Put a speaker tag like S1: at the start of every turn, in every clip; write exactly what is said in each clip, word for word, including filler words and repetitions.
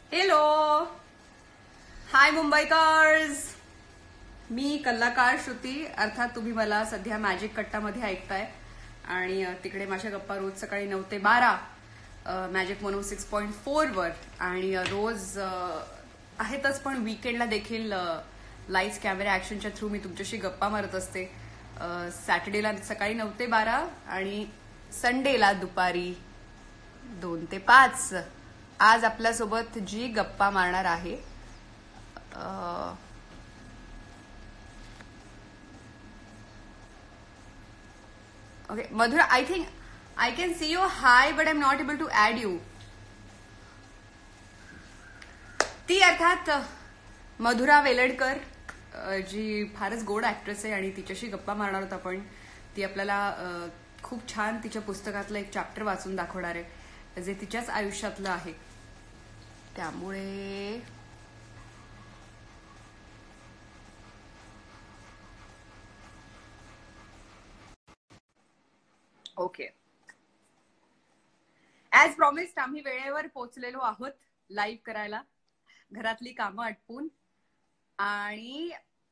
S1: Hello, हाय मुंबईकर्स. मी कलाकार श्रुती, अर्थात तुम्ही मला सध्या मॅजिक कट्टामध्ये ऐकताय आणि तिकडे माझ्या गप्पा रोज सकाळी नऊ ते बारा magic mono six point four वर आणि रोज आहेतच, पण वीकेंडला देखील लाईव्ह कॅमेरा ऍक्शनच्या थ्रू मी तुमच्याशी गप्पा मारत असते. सॅटर्डेला सकाळी नऊ ते बारा आणि संडेला दुपारी दोन ते पाच. आज आपल्यासोबत जी गप्पा मारणार आहे okay Madhura, I think I can see you hi but I am not able to add you. ती अर्थात मधुरा वेलणकर, जी फारच गोड ऍक्ट्रेस आहे आणि तिच्याशी गप्पा मारणार होता. पण ती आपल्याला खूप छान तिच्या पुस्तकातलं एक चॅप्टर वाचून दाखवणार आहे जे तिच्याच आयुष्यातलं आहे. त्यामुळे ओके, ऍज प्रॉमिस्ड आम्ही वेळेवर पोहोचलेलो आहोत लाईव्ह करायला, घरातली कामं आटपून. आणि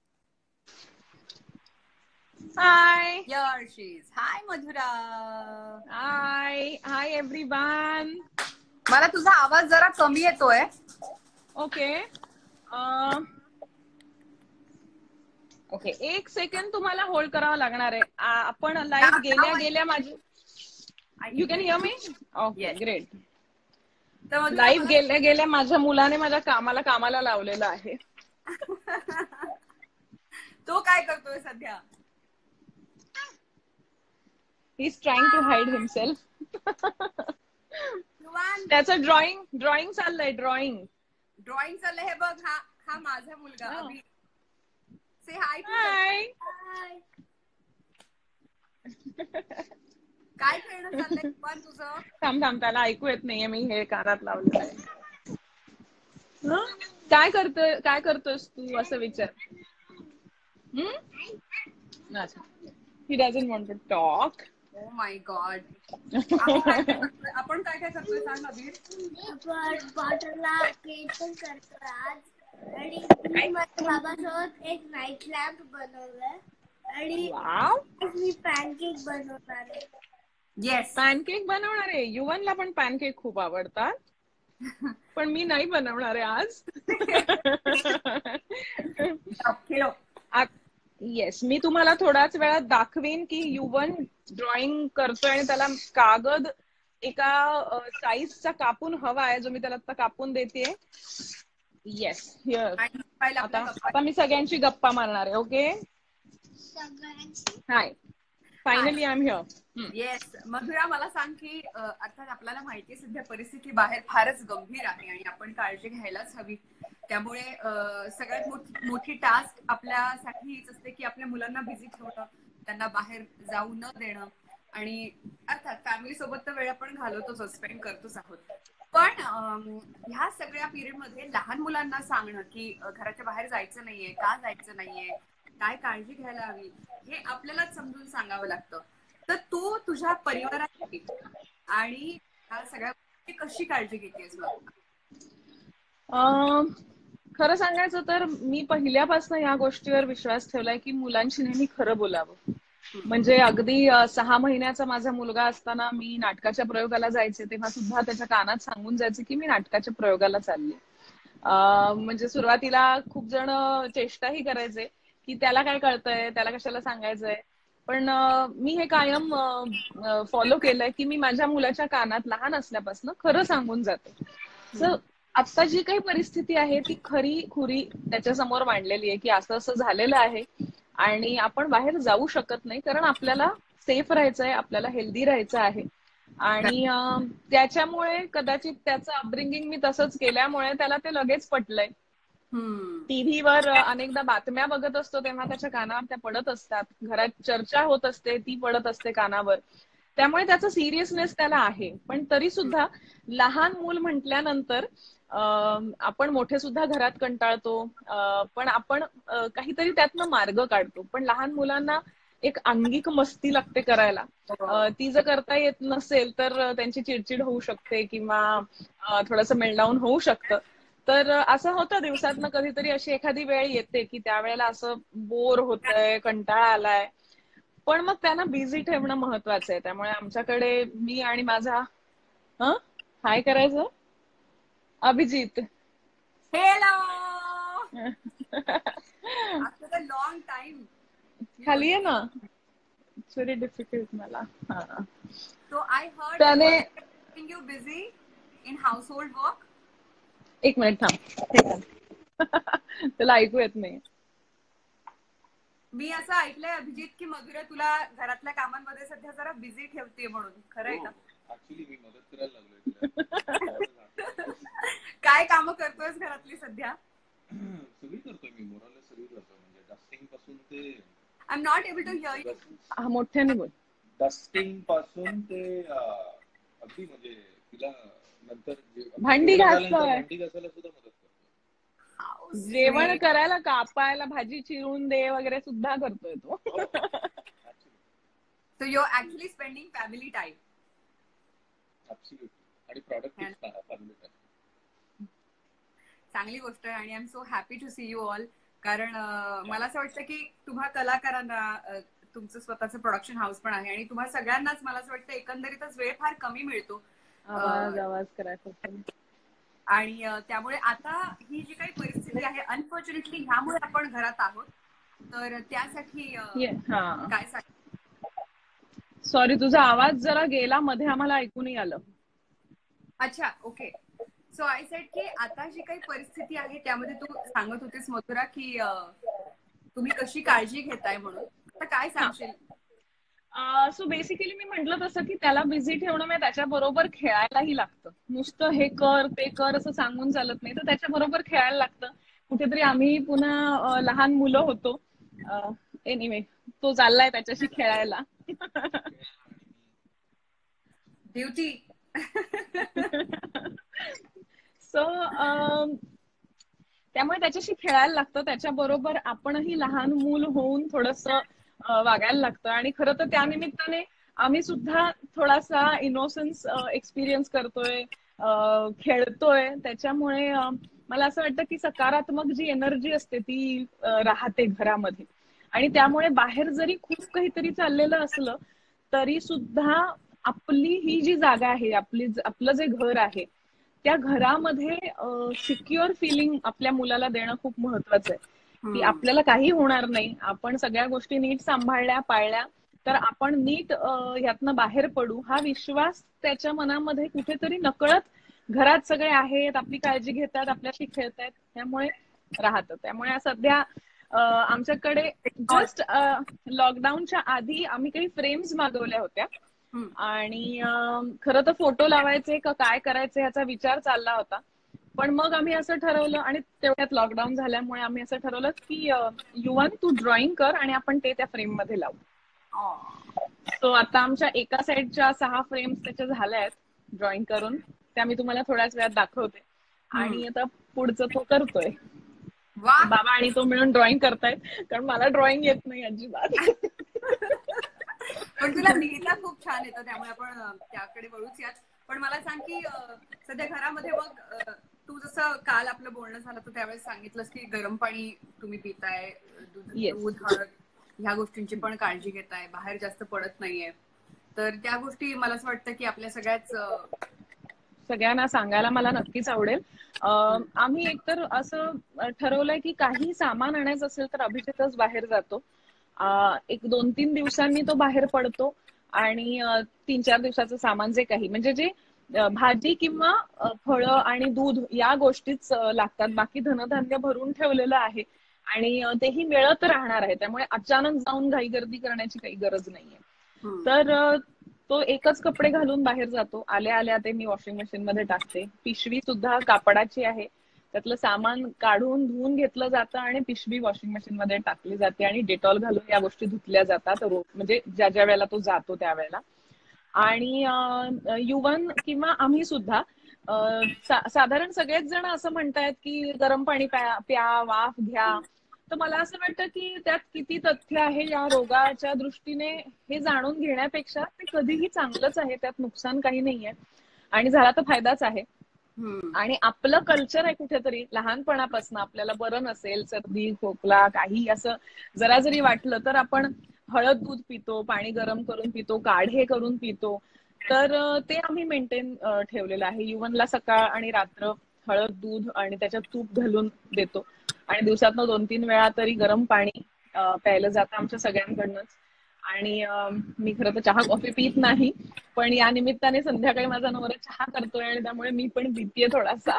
S2: हाय
S1: यर्शीज हाय मधुरा.
S2: हाय हाय एव्हरीवन.
S1: मला तुझा आवाज जरा कमी येतोय.
S2: ओके ओके एक सेकंड तुम्हाला होल्ड करावं लागणार आहे. आपण लाईव्ह गेल्या गेल्या माझी you can hear me. Okay great. Live गेल्या गेल्या माझ्या मुलाने माझ्या कामाला कामाला लावलेलं आहे.
S1: तो काय करतोय सध्या?
S2: He is trying to hide himself. त्याचं ड्रॉइंग ड्रॉइंग चाललंय. ड्रॉइंग
S1: ड्रॉइंग चाललंय. हे बघ, हा हा माझा मुलगा अभि. से हाय टू.
S2: हाय.
S1: काय खेळणं चाललंय पण तुझं?
S2: थांब थांब त्याला ऐकू येत नाहीये, मी हे कानात लावलेलं आहे. काय करतोय काय करतोयस तू असं विचार. He doesn't want to talk.
S1: Oh my God. आपण काय काय करतोय सांग अभि.
S3: आपण वॉटरला केक पण करतोय आज. आणि मी माझ्या बाबासोबत एक नाईट लॅम्प बनवलाय आणि मी पॅनकेक बनवणार आहे.
S1: येस,
S2: पॅनकेक बनवणार आहे. युवनला पण पॅनकेक खूप आवडतात, पण मी नाही बनवणार आहे आज. येस, मी तुम्हाला थोड्याच वेळात दाखवेन की युवन ड्रॉइंग करतोय आणि त्याला कागद एका साईजचा कापून हवा आहे, जो मी त्याला आता कापून देते. Yes, here. आता आता मी सगळ्यांची गप्पा मारणार आहे. Okay, hi, finally I am here.
S1: Yes Madhura, मला सांग की अर्थात आपल्याला माहिती सध्या परिस्थिती बाहेर फारच गंभीर आहे आणि आपण काळजी घ्यायलाच हवी. त्यामुळे सगळ्यात मोठी टास्क आपल्यासाठी हीच असते की आपल्या मुलांना बिझी ठेवणं, त्यांना बाहेर जाऊ न देणं. आणि अर्थात फॅमिली सोबत तर वेळ आपण घालवतोच, स्पेंड करतोच आहोत. पण ह्या सगळ्या पिरियड मध्ये लहान मुलांना सांगणं की घराच्या बाहेर जायचं नाहीये, का जायचं नाहीये, काय काळजी घ्यायला हवी, हे आपल्यालाच समजून सांगावं लागतं. तर तू तुझ्या परिवाराची आणि ह्या सगळ्या कशी काळजी घेतेस मग?
S2: खरं सांगायचं तर मी पहिल्यापासून या गोष्टीवर विश्वास ठेवलाय की मुलांशी नेहमी खरं बोलावं. म्हणजे अगदी सहा महिन्याचा माझा मुलगा असताना मी नाटकाच्या प्रयोगाला जायचे, तेव्हा सुद्धा त्याच्या कानात सांगून जायचे की मी नाटकाच्या प्रयोगाला चालले. म्हणजे सुरुवातीला खूप जण चेष्टाही करायचे की त्याला काय कळतंय, त्याला कशाला सांगायचंय. पण मी हे कायम फॉलो केलंय की मी माझ्या मुलाच्या कानात लहान असल्यापासून खरं सांगून जाते. सो आता जी काही परिस्थिती आहे ती खरी खुरी त्याच्या समोर मांडलेली आहे की असं असं झालेलं आहे आणि आपण बाहेर जाऊ शकत नाही, कारण आपल्याला सेफ राहायचंय, आपल्याला हेल्दी राहायचं आहे. आणि त्याच्यामुळे कदाचित त्याचं अपब्रिंगिंग मी तसंच केल्यामुळे त्याला ते लगेच पटलंय. टीव्हीवर अनेकदा बातम्या बघत असतो तेव्हा त्याच्या कानावर त्या पडत असतात, घरात चर्चा होत असते ती पडत असते कानावर, त्यामुळे त्याचा सिरियसनेस त्याला आहे. पण तरी सुद्धा लहान मूल म्हटल्यानंतर आपण मोठे सुद्धा घरात कंटाळतो, पण आपण काहीतरी त्यातनं मार्ग काढतो. पण लहान मुलांना एक अंगिक मस्ती लागते करायला, ती जर करता येत नसेल तर त्यांची चिडचिड होऊ शकते किंवा थोडंसं मेल्टडाऊन होऊ शकतं. तर असं होतं दिवसातनं कधीतरी अशी एखादी वेळ येते की त्यावेळेला असं बोर होतंय, कंटाळा आलाय, पण मग त्यांना बिझी ठेवणं महत्वाचं आहे. त्यामुळे आमच्याकडे मी आणि माझा हं हाय करायचं Abhijit.
S1: Hello after a long time
S2: खाली आहे ना, इट्स व्हेरी डिफिकल्ट मला. हा
S1: सो आय हर्ड यू
S2: त्याने
S1: वर keeping you busy in household work.
S2: एक मिनिट थांब, त्याला ऐकू येत नाही.
S1: मी असं ऐकलंय अभिजित की मधुरा तुला घरातल्या कामांमध्ये सध्या जरा बिझी ठेवते म्हणून, खरं आहे का?
S4: ऍक्च्युली मी मदत करायला लागलोय तिला.
S1: काय कामं करतोयस घरातली सध्या?
S4: सगळी करतोय मी, मोराला सगळी करतोय, म्हणजे डस्टिंग पासून ते
S1: I am not able to hear you.
S2: हा मोठ्याने बोल.
S4: डस्टिंग पासून ते अगदी म्हणजे तिला नंतर
S2: भांडी घासतोय,
S4: भांडी घासायला सुद्धा मदत करतोय.
S2: जेवण करायला, कापायला, भाजी चिरून दे वगैरे सुद्धा करतोय तो.
S1: So you are actually spending family time.
S4: Absolutely. आणि प्रोडक्टिव्ह फॅमिली टाइम.
S1: चांगली गोष्ट आहे आणि I am so happy to see you all. कारण मला असं वाटतं की तुम्हा कलाकारांना तुमचं स्वतःचं प्रोडक्शन हाऊस पण आहे आणि तुम्हा सगळ्यांनाच मला असं वाटतं एकंदरीतच वेळ फार कमी मिळतो.
S2: आवाज आवाज करायचा.
S1: आणि त्यामुळे आता ही जी काही परिस्थिती आहे, अनफॉर्च्युनेटली ह्यामुळे आपण घरात आहोत, तर त्यासाठी काय सांग.
S2: सॉरी, तुझा आवाज जरा गेला मध्ये, आम्हाला ऐकू नाही आलं.
S1: अच्छा, ओके. सो आय सेड की आता जी काही परिस्थिती आहे त्यामध्ये तू सांगत होतीस मधुरा की तुम्ही कशी काळजी घेताय म्हणून, आता काय सांगशील?
S2: सो बेसिकली मी म्हटलं तसं की त्याला बिझी ठेवणं म्हणजे त्याच्या बरोबर खेळायलाही लागतं. नुसतं हे कर ते कर असं सांगून चालत नाही, तर त्याच्या बरोबर खेळायला लागतं. कुठेतरी आम्ही पुन्हा लहान मुलं होतो. एनिवे, तो चाललाय त्याच्याशी खेळायला.
S1: ड्युटी.
S2: सो त्यामुळे त्याच्याशी खेळायला लागतं, त्याच्याबरोबर आपणही लहान मूल होऊन थोडंसं वागायला लागतं. आणि खरं तर त्यानिमित्ताने आम्ही सुद्धा थोडासा इनोसन्स एक्सपिरियन्स करतोय, खेळतोय. त्याच्यामुळे मला असं वाटतं की सकारात्मक जी एनर्जी असते ती राहते घरामध्ये. आणि त्यामुळे बाहेर जरी खूप काहीतरी चाललेलं असलं तरी सुद्धा आपली ही जी जागा आहे, आपली आपलं जे घर आहे, त्या घरामध्ये सिक्युअर फिलिंग आपल्या मुलाला देणं खूप महत्वाचं आहे. की आपल्याला काही होणार नाही, आपण सगळ्या गोष्टी नीट सांभाळल्या पाळल्या तर आपण नीट ह्यातनं बाहेर पडू, हा विश्वास त्याच्या मनामध्ये कुठेतरी नकळत घरात सगळे आहेत, आपली काळजी घेतात, आपल्याशी खेळतात, त्यामुळे राहतं. त्यामुळे सध्या आमच्याकडे जस्ट लॉकडाऊनच्या आधी आम्ही काही फ्रेम्स मागवल्या होत्या आणि खरं तर फोटो लावायचे का काय करायचे ह्याचा विचार चालला होता. पण मग आम्ही असं ठरवलं आणि तेवढ्यात लॉकडाऊन झाल्यामुळे आम्ही असं ठरवलं की युवन तू ड्रॉइंग कर आणि आपण ते त्या फ्रेम मध्ये लावू. सो आता आमच्या एका साईडच्या सहा फ्रेम्स त्याच्या झाल्या आहेत ड्रॉइंग करून, त्या मी तुम्हाला थोड्याच वेळात दाखवते. आणि आता पुढचं तो करतोय. बाबा आणि तो मिळून ड्रॉइंग करतायत, कारण मला ड्रॉइंग येत नाही अजिबात.
S1: पण तुला लिहिता खूप छान येतं, त्यामुळे आपण त्याकडे वळूच यात. पण मला सांग की सध्या घरामध्ये मग तू जसं काल आपलं बोलणं झालं तर त्यावेळेस सांगितलंस की गरम पाणी तुम्ही पिताय, दूध हळद ह्या गोष्टींची पण काळजी घेताय, बाहेर जास्त पडत नाहीये, तर त्या गोष्टी मला असं वाटतं की आपल्या सगळ्याच
S2: सगळ्यांना सांगायला मला नक्कीच आवडेल. आम्ही एकतर असं ठरवलंय की काही सामान आणायचं असेल तर अभिजितच बाहेर जातो. एक दोन तीन दिवसांनी तो बाहेर पडतो आणि तीन चार दिवसाचं सामान जे काही म्हणजे जे भाजी किंवा फळं आणि दूध या गोष्टीच लागतात, बाकी धनधान्य भरून ठेवलेलं आहे आणि तेही मिळत राहणार आहे. त्यामुळे अचानक जाऊन घाई गर्दी करण्याची काही गरज नाहीये. तर तो एकच कपडे घालून बाहेर जातो. आल्या आल्या ते मी वॉशिंग मशीन मध्ये टाकते. पिशवी सुद्धा कापडाची आहे, त्यातलं सामान काढून धुवून घेतलं जातं आणि पिशवी वॉशिंग मशीन मध्ये टाकली जाते आणि डेटॉल घालून या गोष्टी धुतल्या जातात, म्हणजे ज्या ज्या वेळेला तो जातो त्यावेळेला. आणि युवन किंवा आम्ही सुद्धा साधारण सगळेच जण असं म्हणतायत की गरम पाणी प्या, वाफ घ्या. तर मला असं वाटतं की त्यात किती तथ्य आहे या रोगाच्या दृष्टीने हे जाणून घेण्यापेक्षा ते कधीही चांगलंच आहे, त्यात नुकसान काही नाहीये आणि झाला तर फायदाच आहे. आणि आपलं कल्चर आहे कुठेतरी लहानपणापासून, आपल्याला बरं नसेल, सर्दी खोकला काही असं जरा जरी वाटलं तर आपण हळद दूध पितो, पाणी गरम करून पितो, काढे करून पितो. तर ते आम्ही मेंटेन ठेवलेलं आहे. युवनला सकाळ आणि रात्र हळद दूध आणि त्याच्यात तूप घालून देतो आणि दिवसातनं दोन तीन वेळा तरी गरम पाणी प्यायलं जातं आमच्या सगळ्यांकडनंच. आणि मी खरं तर चहा कॉफी पित नाही, पण या निमित्ताने संध्याकाळी माझा नवरा चहा करतोय आणि त्यामुळे मी पण पितीये थोडासा.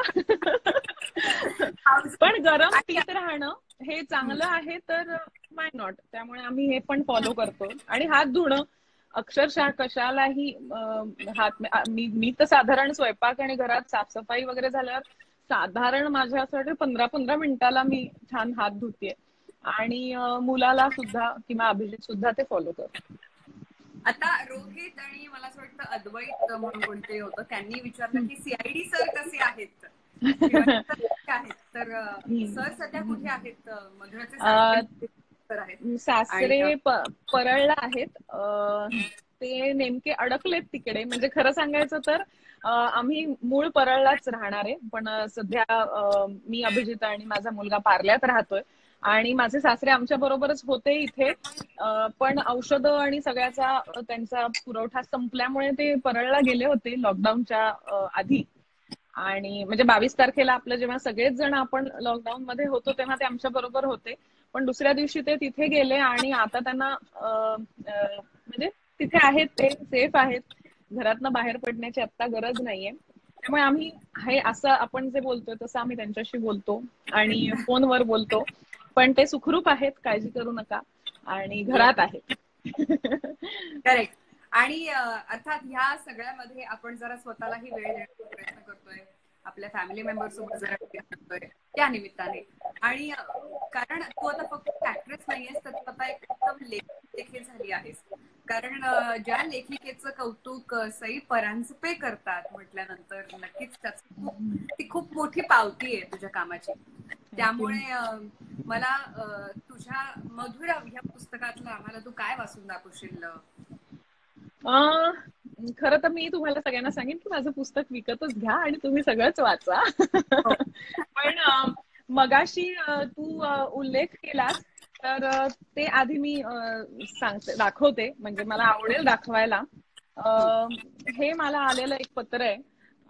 S2: पण गरम पीत राहणं हे चांगलं आहे तर वाय नॉट, त्यामुळे आम्ही हे पण फॉलो करतो. आणि हात धुणं अक्षरशः कशालाही हात, मी मी तर साधारण स्वयंपाक आणि घरात साफसफाई वगैरे झाल्यावर साधारण माझ्यासाठी पंधरा पंधरा मिनिटाला मी छान हात धुतेय. आणि मुलाला सुद्धा किंवा अभिजित सुद्धा ते फॉलो करतो.
S1: आता रोहित आणि मला असं वाटतं अद्वैत म्हणून कोणते होतं, त्यांनी विचारलं की सीआयडी सर कसे आहेत आहेत तर सर सध्या कुठे आहेत? मधुराचे सर आहेत.
S2: सासरे परळला आहेत. ते नेमके अडकलेत तिकडे. म्हणजे खरं सांगायचं तर आम्ही मूळ परळलाच राहणार आहे, पण सध्या मी अभिजित आणि माझा मुलगा पार्ल्यात राहतोय. आणि माझे सासरे आमच्या बरोबरच होते इथे, पण औषधं आणि सगळ्याचा त्यांचा पुरवठा संपल्यामुळे ते परळला गेले होते लॉकडाऊनच्या आधी. आणि म्हणजे बावीस तारखेला आपलं जेव्हा सगळेच जण आपण लॉकडाऊन मध्ये होतो तेव्हा ते आमच्या बरोबर होते, पण दुसऱ्या दिवशी ते तिथे गेले. आणि आता त्यांना म्हणजे तिथे आहेत, ते सेफ आहेत, घरातनं बाहेर पडण्याची आता गरज नाहीये. त्यामुळे आम्ही हे असं आपण जे बोलतोय तसं आम्ही त्यांच्याशी बोलतो आणि फोनवर बोलतो, पण ते सुखरूप आहेत, काळजी करू नका, आणि घरात आहेत.
S1: करेक्ट. आणि अर्थात ह्या सगळ्यामध्ये आपण जरा स्वतःलाही वेळ देण्याचा प्रयत्न करतोय, आपल्या फॅमिली मेंबर सोबत जरा वेळ घालतोय त्या निमित्ताने. आणि कारण तू आता फक्त ऍक्ट्रेस नाहीयेस, तर तू आता एक उत्तम लेखक देखील झाली आहेस. कारण ज्या लेखिकेचं कौतुक सई परांजपे करतात म्हटल्यानंतर नक्कीच त्याचं खूप ती खूप मोठी पावती आहे तुझ्या कामाची. त्यामुळे मला तुझ्या मधुरा ह्या पुस्तकातलं आम्हाला तू काय वाचून दाखवशील?
S2: खरं तर मी तुम्हाला सगळ्यांना सांगेन की माझं पुस्तक विकतच घ्या आणि तुम्ही सगळंच वाचा. पण मगाशी तू उल्लेख केलास तर ते आधी मी सांगते, दाखवते, म्हणजे मला आवडेल दाखवायला. हे मला आलेलं एक पत्र आहे,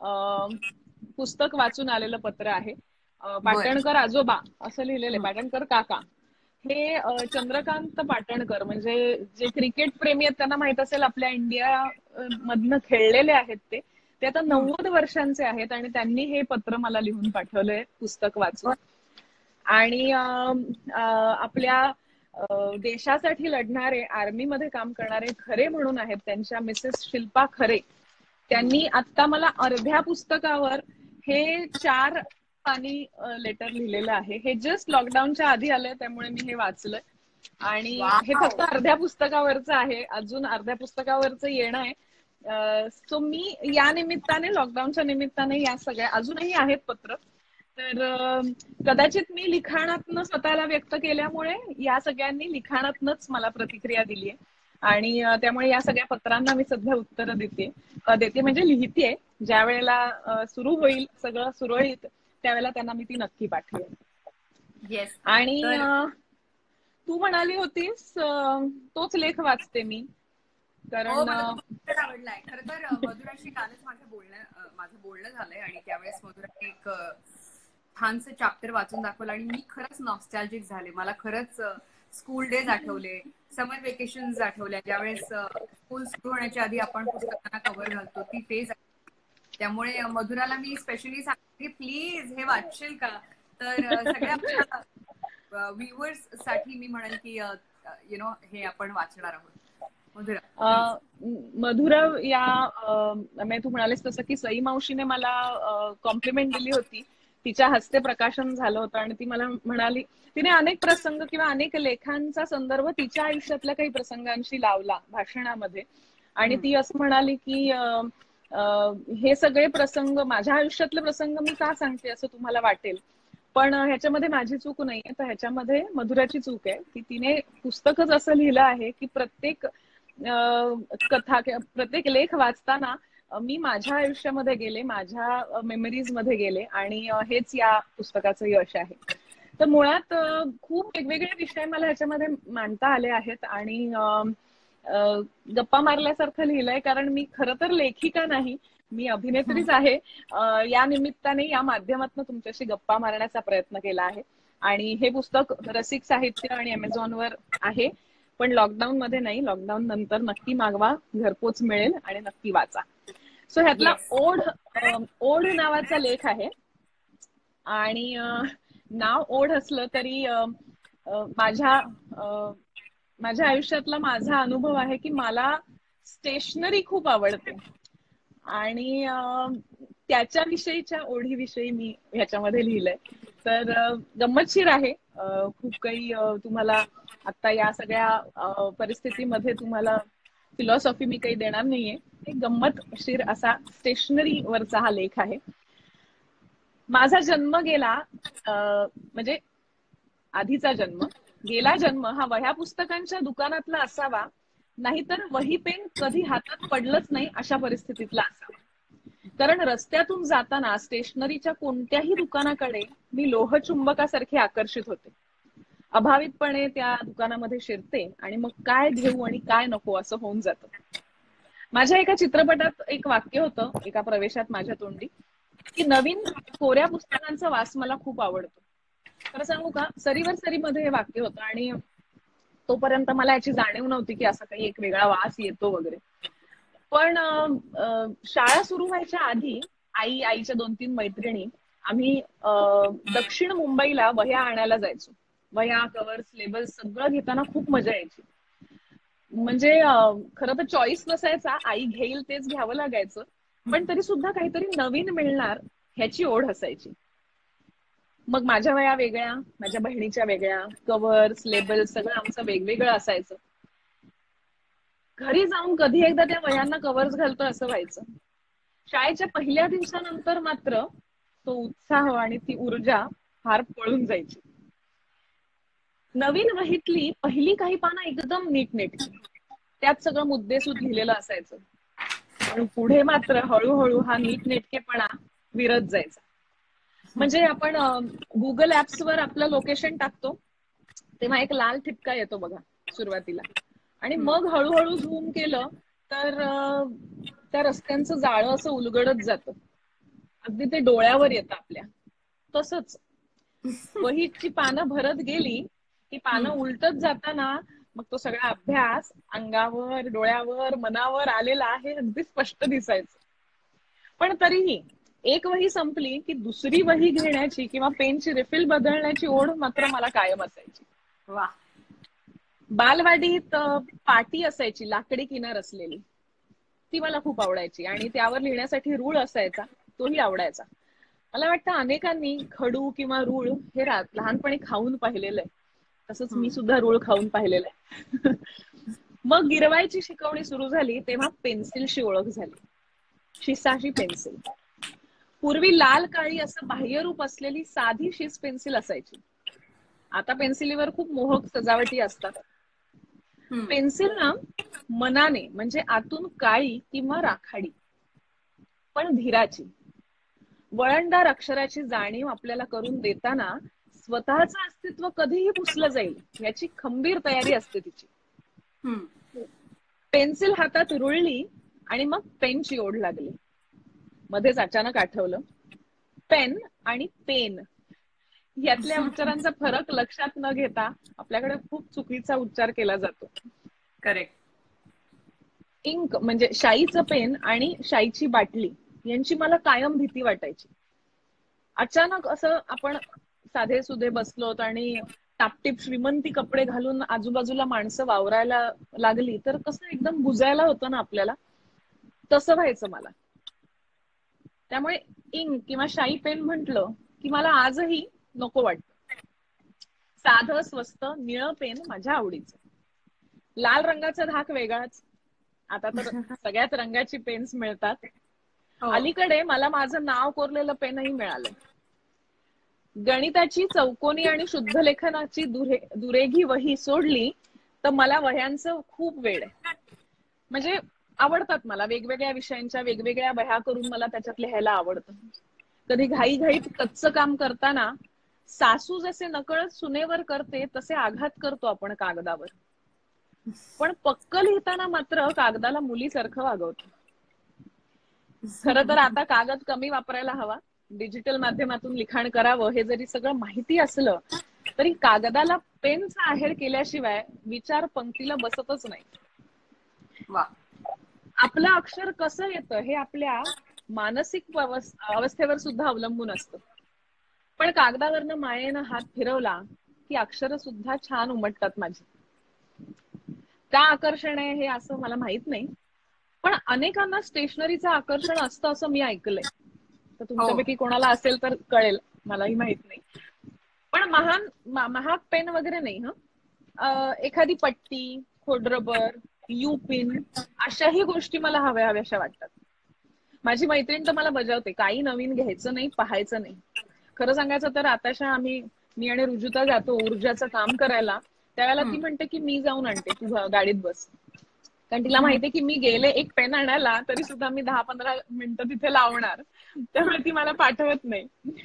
S2: पुस्तक वाचून आलेलं पत्र आहे. पाटणकर आजोबा असं लिहिलेलं आहे, पाटणकर काका. हे चंद्रकांत पाटणकर, म्हणजे जे क्रिकेट प्रेमी आहेत त्यांना माहित असेल, आपल्या इंडिया मधनं खेळलेले आहेत ते ते आता नव्वद वर्षांचे आहेत. आणि त्यांनी हे पत्र मला लिहून पाठवलंय पुस्तक वाचून. आणि आपल्या देशासाठी लढणारे, आर्मीमध्ये काम करणारे खरे म्हणून आहेत, त्यांच्या मिसेस शिल्पा खरे, त्यांनी आता मला अर्ध्या पुस्तकावर हे चार पानी लेटर लिहिलेलं आहे. हे जस्ट लॉकडाऊनच्या आधी आलंय, त्यामुळे मी हे वाचलंय. आणि हे फक्त अर्ध्या पुस्तकावरचं आहे, अजून अर्ध्या पुस्तकावरचं येणं आहे. सो मी या निमित्ताने, लॉकडाऊनच्या निमित्ताने, या सगळ्या अजूनही आहेत पत्र, तर कदाचित मी लिखाणातनं स्वतःला व्यक्त केल्यामुळे या सगळ्यांनी लिखाणातनच मला प्रतिक्रिया दिली आहे. आणि त्यामुळे या सगळ्या पत्रांना मी सध्या उत्तर देते देते म्हणजे लिहितेय. ज्या वेळेला सुरू होईल सगळं सुरळीत त्यावेळेला त्यांना मी ती नक्की पाठवेन.
S1: येस.
S2: आणि तू म्हणाली होतीस तोच लेख वाचते मी, कारण
S1: आवडलाय. खरं तर मधुराशी कालच माझं बोलणं माझं बोलणं झालंय आणि त्यावेळेस मधुराने एक छानसं चॅप्टर वाचून दाखवलं आणि मी खरंच नॉस्टॅल्जिक झाले. मला खरंच स्कूल डेज आठवले, समर वेकेशन्स आठवल्या, ज्यावेळेस स्कूल सुरू होण्याच्या आधी आपण पुस्तकांना कव्हर घालतो, ती फेज. त्यामुळे मधुराला मी स्पेशली सांगते की प्लीज हे वाचशील का, तर सगळ्या व्ह्युअर्स साठी मी म्हणेन की यु नो हे आपण वाचणार आहोत. मधुरा
S2: मधुरा या मी तू म्हणालेस तसं की सई मावशीने मला कॉम्प्लिमेंट दिली होती, तिच्या हस्ते प्रकाशन झालं होतं आणि ती मला म्हणाली, तिने अनेक प्रसंग किंवा अनेक लेखांचा संदर्भ तिच्या आयुष्यातल्या काही प्रसंगांशी लावला भाषणामध्ये. आणि ती असं म्हणाली की हे सगळे प्रसंग, माझ्या आयुष्यातले प्रसंग मी का सांगते असं तुम्हाला वाटेल, पण ह्याच्यामध्ये माझी चूक नाहीये, तर ह्याच्यामध्ये मधुराची चूक आहे की तिने पुस्तकच असं लिहिलं आहे की प्रत्येक कथा, प्रत्येक लेख वाचताना मी माझ्या आयुष्यामध्ये गेले, माझ्या मेमरीज मध्ये गेले आणि हेच या पुस्तकाचं यश आहे. तर मुळात खूप वेगवेगळे विषय मला ह्याच्यामध्ये मांडता आले आहेत आणि गप्पा मारल्यासारखं लिहिलंय, कारण मी खरं तर लेखिका नाही, मी अभिनेत्रीच आहे. या निमित्ताने या माध्यमातून तुमच्याशी गप्पा मारण्याचा प्रयत्न केला आहे. आणि हे पुस्तक रसिक साहित्य आणि अमेझॉनवर आहे, पण लॉकडाऊन मध्ये नाही, लॉकडाऊन नंतर नक्की मागवा, घरपोच मिळेल आणि नक्की वाचा. सो ह्यातला ओढ ओढ नावाचा लेख आहे आणि नाव ओढ असलं तरी माझ्या माझ्या आयुष्यातला माझा अनुभव आहे की मला स्टेशनरी खूप आवडते आणि त्याच्याविषयीच्या ओढीविषयी मी ह्याच्यामध्ये लिहिलंय. तर गंमतशीर आहे, खूप काही तुम्हाला आता या सगळ्या परिस्थितीमध्ये तुम्हाला फिलॉसॉफी मी काही देणार नाहीये. एक गंमतशीर असा स्टेशनरी वरचा हा लेख आहे. माझा जन्म गेला, म्हणजे आधीचा जन्म, गेला जन्म हा वह्या पुस्तकांच्या दुकानातला असावा, नाहीतर वही पेन कधी हातात पडलंच नाही अशा परिस्थितीतला असावा. कारण रस्त्यातून जाताना स्टेशनरीच्या कोणत्याही दुकानाकडे मी लोहचुंबकासारखे आकर्षित होते. अभावितपणे त्या दुकानामध्ये शिरते आणि मग काय घेऊ आणि काय नको असं होऊन जातं. माझ्या एका चित्रपटात एक वाक्य होतं एका प्रवेशात माझ्या तोंडी, की नवीन कोऱ्या पुस्तकांचा वास मला खूप आवडतो. खरं सांगू का, सरीवर सरीमध्ये हे वाक्य होतं आणि तोपर्यंत मला याची जाणीव नव्हती की असा काही एक वेगळा वास येतो वगैरे. पण शाळा सुरू व्हायच्या आधी आई, आईच्या दोन तीन मैत्रिणी आम्ही दक्षिण मुंबईला वह्या आणायला जायचो. वह्या, कव्हर, लेबल्स सगळं घेताना खूप मजा यायची. म्हणजे खरं तर चॉईस नसायचा, आई घेईल तेच घ्यावं लागायचं, पण तरी सुद्धा काहीतरी नवीन मिळणार ह्याची ओढ असायची. मग माझ्या वह्या वेगळ्या, माझ्या बहिणीच्या वेगळ्या, कव्हर्स, लेबल्स सगळं आमचं वेगवेगळं असायचं. घरी जाऊन कधी एकदा त्या वह्यांना कव्हर्स घालतो असं व्हायचं. शाळेच्या पहिल्या दिवसानंतर मात्र तो उत्साह आणि ती ऊर्जा फार पळून जायची. नवीन वहीतली पहिली काही पानं एकदम नीटनेटकी, त्यात सगळं मुद्देसूद लिहिलेलं असायचं. पण पुढे मात्र हळूहळू हा नीटनेटकेपणा विरत जायचा. म्हणजे आपण गुगल ऍप्सवर आपलं लोकेशन टाकतो तेव्हा एक लाल ठिपका येतो बघा सुरुवातीला, आणि मग हळूहळू झूम केलं तर त्या रस्त्यांचं जाळं असं उलगडत जातं, अगदी ते डोळ्यावर येतं आपल्या. तसंच वहीची पानं भरत गेली की पानं उलटत जाताना मग तो सगळा अभ्यास अंगावर, डोळ्यावर, मनावर आलेला आहे अगदी स्पष्ट दिसायचं. पण तरीही एक वही संपली की दुसरी वही घेण्याची किंवा पेनची रिफिल बदलण्याची ओढ मात्र मला कायम असायची.
S1: वा.
S2: बालवाडीत पाटी असायची लाकडी किनार असलेली, ती मला खूप आवडायची आणि त्यावर लिहिण्यासाठी रूळ असायचा, तोही आवडायचा. मला वाटतं अनेकांनी खडू किंवा रूळ हे लहानपणी खाऊन पाहिलेलं आहे, तसंच मी सुद्धा रूळ खाऊन पाहिलेलं आहे. मग गिरवायची शिकवणी सुरू झाली तेव्हा पेन्सिलशी ओळख झाली, शिसाची पेन्सिल. पूर्वी लाल काळी असं बाह्यरूप असलेली साधी शिस पेन्सिल असायची. आता पेन्सिलीवर खूप मोहक सजावटी असतात. पेन्सिल ना मनाने म्हणजे आतून काळी किंवा राखाडी पण धीराची, वळणदार अक्षराची जाणीव आपल्याला करून देताना स्वतःचं अस्तित्व कधीही पुसलं जाईल याची खंबीर तयारी असते तिची. पेन्सिल हातात रुळली आणि मग पेनची ओढ लागली. मध्येच अचानक आठवलं, पेन आणि पेन यातल्या उच्चारांचा फरक लक्षात न घेता आपल्याकडे खूप चुकीचा उच्चार केला जातो.
S1: करेक्ट.
S2: इंक म्हणजे शाईचं पेन आणि शाईची बाटली यांची मला कायम भीती वाटायची. अचानक असं आपण साधे सुधे बसलोत आणि टापटीप श्रीमंती कपडे घालून आजूबाजूला माणसं वावरायला लागली तर कसं एकदम बुजायला होतं ना आपल्याला, तसं व्हायचं मला. त्यामुळे इंक किंवा शाई पेन म्हटलं की मला आजही नको वाटतं. साधं स्वस्त निळं पेन माझ्या आवडीचं. लाल रंगाचा धाक वेगळाच, आता तर सगळ्याच रंगाची पेन्स मिळतात. अलीकडे मला माझं नाव कोरलेलं पेनही मिळालं. गणिताची चौकोनी आणि शुद्ध लेखनाची दुरे दुरेघी वही सोडली तर मला वह्यांचं खूप वेड आहे. म्हणजे आवडतात मला वेगवेगळ्या विषयांच्या वेगवेगळ्या वह्या करून मला त्याच्यात लिहायला आवडतं. कधी घाईघाईत कच्चं काम करताना सासू जसे नकळत सुनेवर करते तसे आघात करतो आपण कागदावर, पण पक्क लिहिताना मात्र कागदाला मुलीसारखं वागवतो. खरं तर आता कागद कमी वापरायला हवा, डिजिटल माध्यमातून लिखाण करावं हे जरी सगळं माहिती असलं तरी कागदाला पेनचा आहेर केल्याशिवाय विचार पंक्तीला बसतच नाही.
S1: वा.
S2: आपलं अक्षर कसं येतं हे आपल्या मानसिक अवस्थेवर सुद्धा अवलंबून असतं. पण कागदावरनं मायेनं हात फिरवला की अक्षर सुद्धा छान उमटतात माझी. का आकर्षण आहे हे असं मला माहित नाही, पण अनेकांना स्टेशनरीचं आकर्षण असतं असं मी ऐकलंय. तर तुमच्यापैकी कोणाला असेल तर कळेल, मलाही माहित नाही. पण महान महाग पेन वगैरे नाही. हं, एखादी पट्टी, खोडरबर, यू पिन अशाही गोष्टी मला हव्या हव्याशा वाटतात. माझी मैत्रीण तर मला बजावते, काही नवीन घ्यायचं नाही, पाहायचं नाही. खरं सांगायचं तर आताशा आम्ही मी आणि रुजुता जातो ऊर्जाचं काम करायला, त्यावेळेला ती म्हणते की मी जाऊन आणते, तू गाडीत बस. कारण तिला माहितीये की मी गेले एक पेन आणायला तरी सुद्धा मी दहा पंधरा मिनिटं तिथे लावणार, त्यामुळे ती मला पाठवत नाही.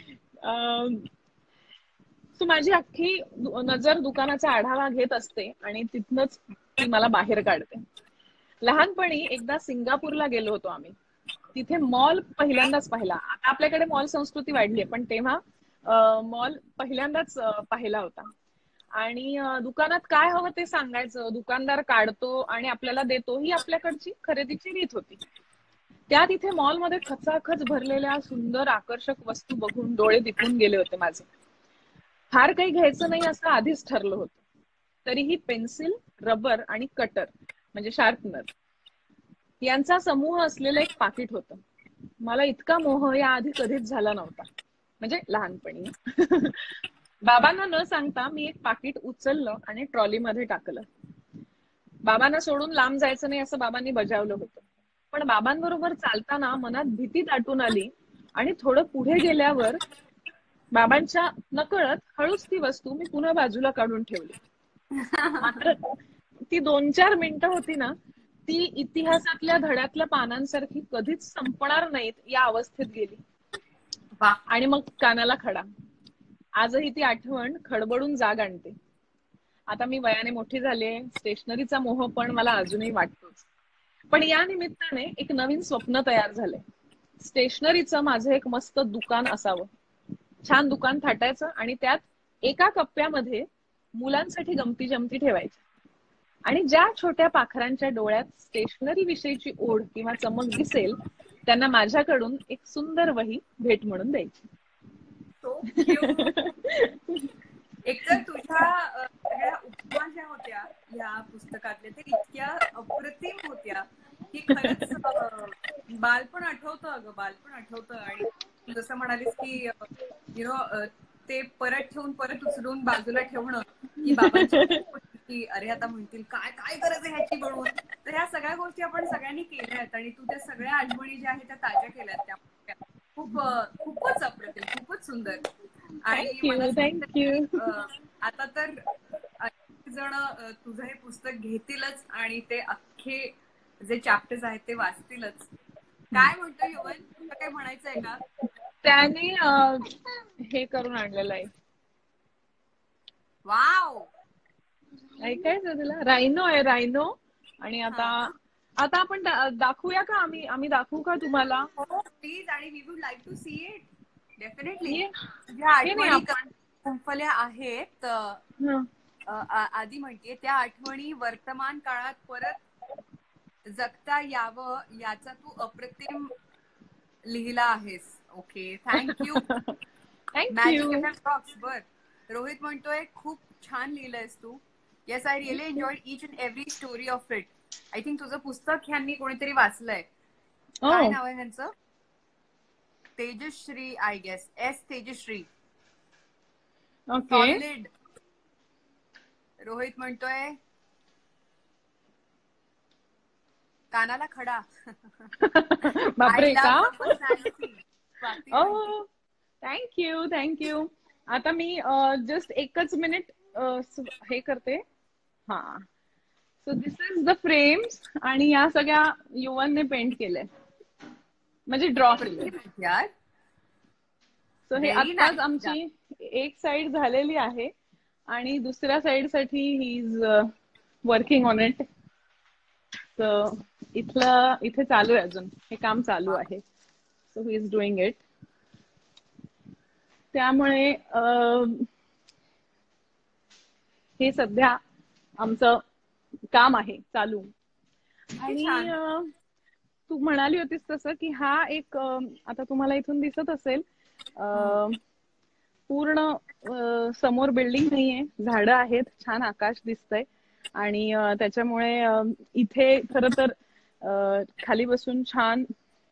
S2: सो माझी अख्खी नजर दुकानाचा आढावा घेत असते आणि तिथनच ती मला बाहेर काढते. लहानपणी एकदा सिंगापूरला गेलो होतो आम्ही. तिथे मॉल पहिल्यांदाच पाहिला. आता आपल्याकडे मॉल संस्कृती वाढली आहे, पण तेव्हा मॉल पहिल्यांदाच पाहिला होता. आणि दुकानात काय हवं ते सांगायचं, दुकानदार काढतो आणि आपल्याला देतो, ही आपल्याकडची खरेदीची रीत होती. त्या तिथे मॉलमध्ये खचाखच भरलेल्या सुंदर आकर्षक वस्तू बघून डोळे दिपून गेले होते माझे. फार काही घ्यायचं नाही असं आधीच ठरलं होतं, तरीही पेन्सिल, रबर आणि कटर म्हणजे शार्पनर यांचा समूह असलेलं एक पाकिट होतं. मला इतका मोह या आधी कधीच झाला नव्हता, म्हणजे लहानपणी. बाबांना न सांगता मी एक पाकिट उचललं आणि ट्रॉलीमध्ये टाकलं. बाबांना सोडून लांब जायचं नाही असं बाबांनी बजावलं होतं, पण बाबांबरोबर चालताना मनात भीती दाटून आली आणि थोडं पुढे गेल्यावर बाबांच्या नकळत हळूच ती वस्तू मी पुन्हा बाजूला काढून ठेवली. मात्र ती दोन चार मिनिटं होती ना, ती इतिहासातल्या धड्यातल्या पानांसारखी कधीच संपणार नाहीत या अवस्थेत गेली. आणि मग कानाला खडा. आजही ती आठवण खडबडून जाग आणते. आता मी वयाने मोठी झाले, स्टेशनरीचा मोह पण मला अजूनही वाटतोच. पण या निमित्ताने एक नवीन स्वप्न तयार झालंय. स्टेशनरीचं माझं एक मस्त दुकान असावं. छान दुकान थाटायचं आणि त्यात एका कप्प्यामध्ये मुलांसाठी गमती जमती ठेवायच्या. आणि ज्या छोट्या पाखरांच्या डोळ्यात स्टेशनरी विषयीची ओढ किंवा चमक दिसेल त्यांना माझ्याकडून एक सुंदर वही भेट म्हणून द्यायची.
S1: एकतर तुझ्या सगळ्या उपमा ज्या होत्या या पुस्तकातल्या ते इतक्या अप्रतिम होत्या की खरंच बालपण आठवतं. अगं बालपण आठवतं. आणि तू जसं म्हणालीस की यु नो ते परत ठेवून परत उचलून बाजूला ठेवणं की बाबांची की अरे आता म्हणतील काय काय गरज आहे ह्याची बनवून. तर ह्या सगळ्या गोष्टी आपण सगळ्यांनी केल्या आहेत आणि तू त्या सगळ्या आठवणी ज्या आहेत त्या ताज्या केल्यात. त्या खूप खूपच अप्रतिम, खूपच सुंदर. आणि मला आता तर अनेक जण तुझं हे पुस्तक घेतीलच आणि ते अख्खे जे चॅप्टर्स आहेत ते वाचतीलच. काय म्हणतो युवन, तुला काय म्हणायचं आहे का?
S2: त्याने हे करून आणलेलं आहे.
S1: वाव,
S2: ऐकायचं तुला? रायनो आहे, रायनो. आणि आता आता आपण दाखवूया का? आम्ही आम्ही दाखवू का तुम्हाला?
S1: हो प्लीज. आणि we would like to see it definitely. ज्या आठवणी संपल्या आहेत आधी म्हणते त्या आठवणी वर्तमान काळात परत जगता यावं याचा तू अप्रतिम लिहिला आहेस. Okay, thank you. Magic F M talks बर. रोहित म्हणतोय खूप छान लिहिलंयस तू. Yes, I really enjoyed each and every story of it. I think तुझं पुस्तक ह्यांनी कोणीतरी वाचलंय. काय नाव आहे ह्यांचं? Tejashri, I guess. Yes Tejashri. Solid. Rohit म्हणतोय कानाला खडा.
S2: बापरे का? Oh thank you thank you. आता मी जस्ट एकच मिनिट हे करते. हा so this is the frames आणि या सगळ्या युवनने पेंट केलंय, म्हणजे ड्रॉ केलंय.
S1: यार
S2: सो हे
S1: Very
S2: आत्ताच
S1: nice.
S2: आमची एक साइड झालेली आहे आणि दुसऱ्या साइड साठी he is working on it. So इथलं इथे चालू आहे, अजून हे काम चालू आहे. So he is doing it. त्यामुळे अं, हे सध्या आमचं काम आहे चालू. आणि
S1: छान.
S2: अं, तू म्हणाली होतीस तसं की हा एक अं, आता तुम्हाला इथून दिसत असेल अं, पूर्ण अं, समोर बिल्डिंग नाहीये, झाडं आहेत, छान आकाश दिसतंय आणि अं, त्याच्यामुळे अं, इथे खरं तर अं, खाली बसून छान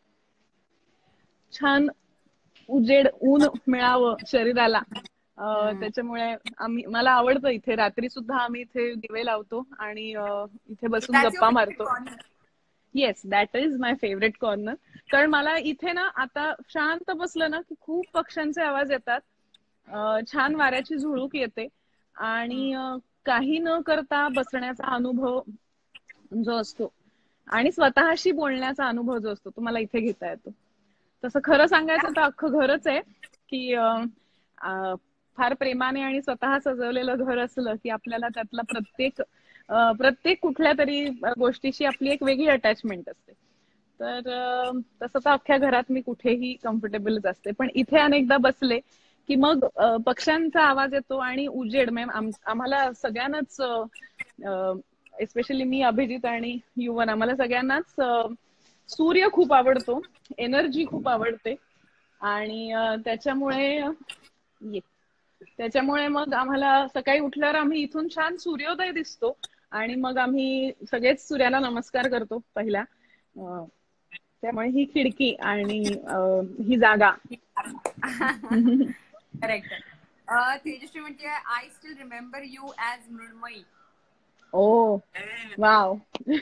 S2: छान उजेड ऊन मिळावं शरीराला. अं, त्याच्यामुळे आम्ही मला आवडतं इथे. रात्री सुद्धा आम्ही इथे दिवे लावतो आणि अं, इथे बसून
S1: That's your
S2: गप्पा
S1: favorite
S2: मारतो.
S1: corner.
S2: Yes, that is my favourite corner. कारण मला इथे ना आता शांत बसलं ना की खूप पक्ष्यांचे आवाज येतात, अं, छान वाऱ्याची झुळूक येते आणि अं, काही न करता बसण्याचा अनुभव जो असतो आणि स्वतःशी बोलण्याचा अनुभव जो असतो तो मला इथे घेता येतो. तसं खरं सांगायचं तर अख्खं घरच आहे की अं, अं, फार प्रेमाने आणि स्वतः सजवलेलं घर असलं की आपल्याला त्यातला प्रत्येक अं, प्रत्येक कुठल्या तरी गोष्टीशी आपली एक वेगळी अटॅचमेंट असते. तर अं, तसं तर अख्ख्या घरात मी कुठेही कम्फर्टेबलच असते, पण इथे अनेकदा बसले की मग अं, पक्ष्यांचा आवाज येतो आणि उजेड. म्हणजे आम- आम्हाला सगळ्यांनाच एस्पेशली मी, अभिजित आणि युवन, आम्हाला सगळ्यांनाच अं, सूर्य खूप आवडतो, एनर्जी खूप आवडते आणि अं, त्याच्यामुळे ये त्याच्यामुळे मग आम्हाला सकाळी उठल्यावर आम्ही इथून छान सूर्योदय दिसतो आणि मग आम्ही सगळेच सूर्याला नमस्कार करतो पहिला. अं, त्यामुळे ही खिडकी आणि अं, ही जागा.
S1: करेक्ट. तेजस्वी म्हणते I still remember you as Mrunmayi.
S2: Oh wow.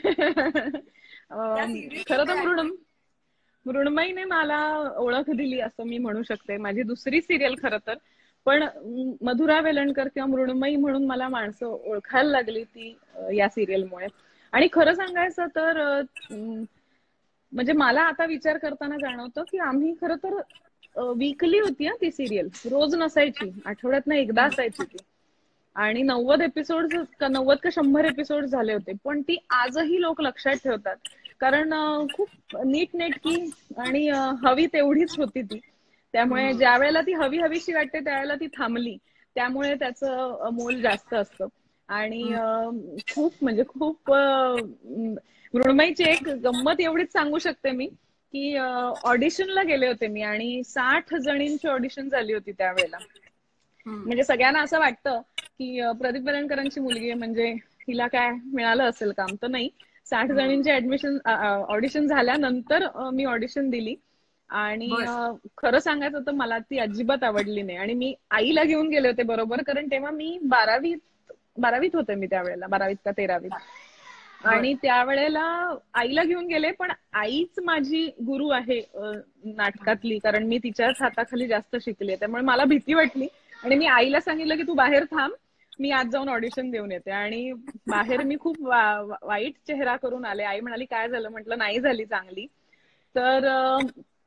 S1: त्या सिरियल
S2: खरं तर मृण मृण्मयीने मला ओळख दिली असं मी म्हणू शकते. माझी दुसरी सिरियल खरं तर, पण अं, मधुरा वेलणकर किंवा मृण्मयी म्हणून मला माणसं ओळखायला लागली ती अं, या सिरियलमुळे. आणि खरं सांगायचं तर अं, म्हणजे मला आता विचार करताना जाणवतं की आम्ही खरं तर वीकली होती हा ती सिरियल, रोज नसायची, आठवड्यातनं एकदा असायची ती. आणि नव्वद एपिसोड नव्वद का शंभर एपिसोड झाले होते, पण ती आजही लोक लक्षात ठेवतात कारण अं, खूप नीट नेटकी आणि अं, हवी तेवढीच होती ती. त्यामुळे ज्या वेळेला ती हवी हवीशी वाटते त्यावेळेला ती थांबली, त्यामुळे त्याचं अं, मोल जास्त असतं. आणि अं, खूप म्हणजे खूप अं, मृण्मयीची एक गंमत एवढीच सांगू शकते मी की ऑडिशनला गेले होते मी आणि साठ जणींची ऑडिशन झाली होती त्यावेळेला. म्हणजे सगळ्यांना असं वाटतं की अं, प्रदीप वेलणकरांची मुलगी आहे म्हणजे हिला काय मिळालं असेल काम, तर नाही. साठ जणींची ऍडमिशन ऑडिशन झाल्यानंतर अं, मी ऑडिशन दिली आणि
S1: बर.
S2: अं, खरं सांगायचं तर मला ती अजिबात आवडली नाही आणि मी आईला घेऊन गेले होते बरोबर, कारण तेव्हा मी बारावीत बारावीत होते मी त्यावेळेला, बारावीत का तेरावीत. आणि त्यावेळेला आईला घेऊन गेले, पण आईच माझी गुरु आहे अं, नाटकातली, कारण मी तिच्याच हाताखाली जास्त शिकले. त्यामुळे मला भीती वाटली आणि मी आईला सांगितलं की तू बाहेर थांब, मी आज जाऊन ऑडिशन देऊन येते. आणि बाहेर मी खूप वा- वा- वाईट चेहरा करून आले. आई म्हणाली काय झालं, म्हटलं नाही झाली चांगली. तर अं,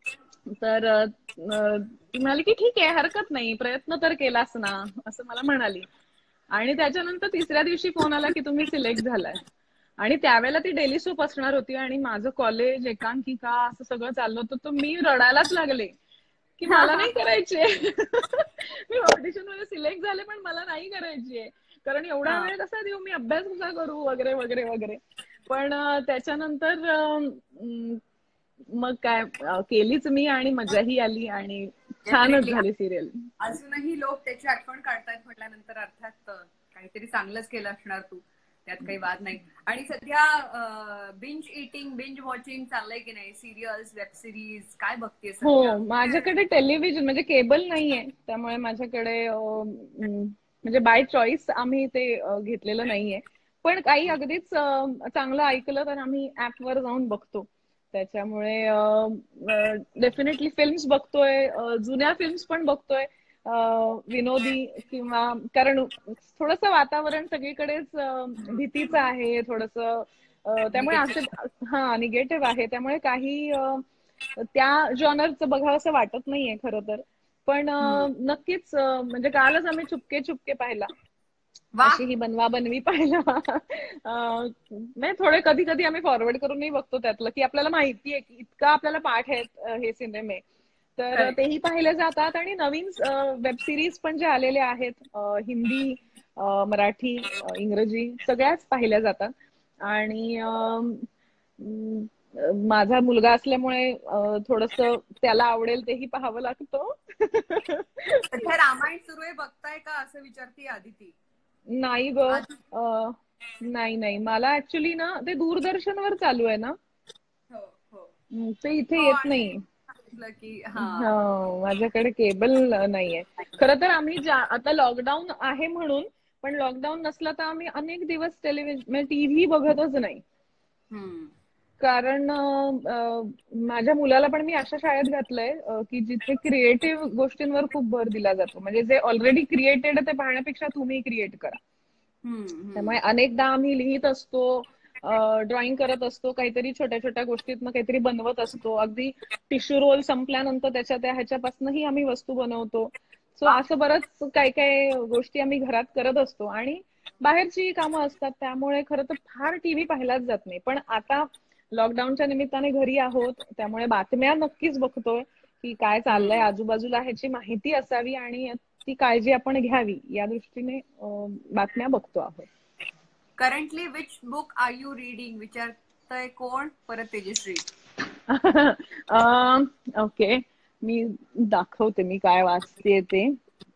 S2: तर अं, ती म्हणाली की ठीक आहे, हरकत नाही, प्रयत्न तर केलास ना, असं मला म्हणाली. आणि त्याच्यानंतर तिसऱ्या दिवशी फोन आला की तुम्ही सिलेक्ट झालाय. आणि त्यावेळेला ती डेली सोप असणार होती आणि माझं कॉलेज, एकांकिका असं सगळं चाललं होतं, तर मी रडायलाच लागले की मला नाही करायचे. मी ऑडिशन मध्ये सिलेक्ट झाले पण मला नाही करायची, कारण एवढा वेळ कसा देऊ, मी अभ्यास कसा करू, वगैरे वगैरे वगैरे. पण अं, त्याच्यानंतर अं, मग काय अं, केलीच मी आणि मजाही आली आणि छानच
S1: डेफिनेटली.
S2: झाली सिरियल.
S1: अजूनही लोक त्याची आठवण काढतायत म्हटल्यानंतर अर्थात अं, काहीतरी चांगलंच केलं असणार तू, त्यात काही वाद नाही. आणि सध्या बिंज इटिंग, बिंज वॉचिंग चाललंय की नाही, सिरियल्स, वेब सिरीज काय बघतेय सध्या?
S2: हो, माझ्याकडे टेलिव्हिजन म्हणजे केबल नाहीये, त्यामुळे माझ्याकडे अं, म, म्हणजे बाय चॉईस आम्ही ते अं, घेतलेलं नाहीये. पण काही अगदीच अं, चांगलं ऐकलं तर आम्ही ऍपवर जाऊन बघतो. त्याच्यामुळे डेफिनेटली फिल्म्स बघतोय, अं, जुन्या फिल्म्स पण बघतोय. विनोदी किंवा, कारण थोडस वातावरण सगळीकडेच भीतीचं आहे थोडस, त्यामुळे असे हा निगेटिव्ह आहे, त्यामुळे काही त्या जॉनरचं बघावं असं वाटत नाहीये खरं तर. पण नक्कीच म्हणजे कालच आम्ही चुपके चुपके पाहिला, अशी ही बनवा बनवी पाहिला. नाही थोडे कधी कधी आम्ही फॉरवर्ड करूनही बघतो त्यातलं, की आपल्याला माहितीये की इतका आपल्याला पाठ आहेत हे सिनेमे, तर तेही पाहिले जातात. आणि नवीन वेब सिरीज पण जे आलेले आहेत हिंदी, मराठी, इंग्रजी सगळ्याच पाहिल्या जातात. आणि माझा मुलगा असल्यामुळे थोडस त्याला आवडेल तेही पाहावं लागतं.
S1: सध्या रामायण सुरू आहे, बघताय का असं विचारते आदिती.
S2: नाही ग, नाही नाही, मला ऍक्च्युली ना ते दूरदर्शनवर चालू आहे ना, ते इथे येत नाही. माझ्याकडे केबल नाहीये खरं तर. आम्ही आता लॉकडाऊन आहे म्हणून, पण लॉकडाऊन नसला तर आम्ही अनेक दिवस टेलिव्हिजन टीव्ही बघतच नाही. कारण माझ्या मुलाला पण मी अशा शाळेत घातलंय की जिथे क्रिएटिव्ह गोष्टींवर खूप भर दिला जातो. म्हणजे जे ऑलरेडी क्रिएटेड ते पाहण्यापेक्षा तुम्ही क्रिएट करा. त्यामुळे अनेकदा आम्ही लिहित असतो, ड्रॉइंग करत असतो, काहीतरी छोट्या छोट्या गोष्टीतनं काहीतरी बनवत असतो. अगदी टिश्यू रोल संपल्यानंतर त्याच्या त्या ह्याच्यापासूनही आम्ही वस्तू बनवतो. सो असं बरंच काही काही गोष्टी आम्ही घरात करत असतो. आणि बाहेरची कामं असतात, त्यामुळे खरं तर फार टीव्ही पाहिलाच जात नाही. पण आता लॉकडाऊनच्या निमित्ताने घरी आहोत, त्यामुळे बातम्या नक्कीच बघतोय की काय चाललंय आजूबाजूला, ह्याची माहिती असावी आणि ती काळजी आपण घ्यावी या दृष्टीने बातम्या बघतो आहोत.
S1: Currently which book are you reading विचारतय कोण? परत तेजश्री.
S2: ओके, मी दाखवते मी काय वाचते ते.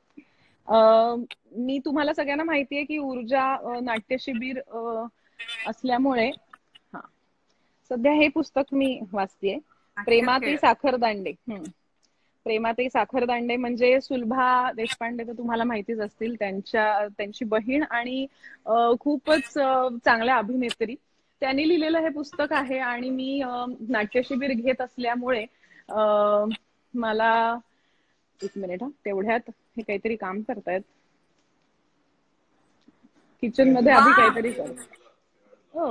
S2: मी तुम्हाला सगळ्यांना माहितीये की ऊर्जा नाट्य शिबिर असल्यामुळे हा सध्या हे पुस्तक मी वाचतेय, प्रेमातही साखरदांडे. हम्म प्रेमातही साखरदांडे म्हणजे सुलभा देशपांडे तर तुम्हाला माहितीच असतील, त्यांच्या त्यांची बहीण आणि खूपच चांगल्या अभिनेत्री. त्यांनी लिहिलेलं हे पुस्तक आहे. आणि मी नाट्यशिबिर घेत असल्यामुळे मला एक मिनिट हा, तेवढ्यात हे काहीतरी काम करतायत किचन मध्ये, आधी काहीतरी कर. ओ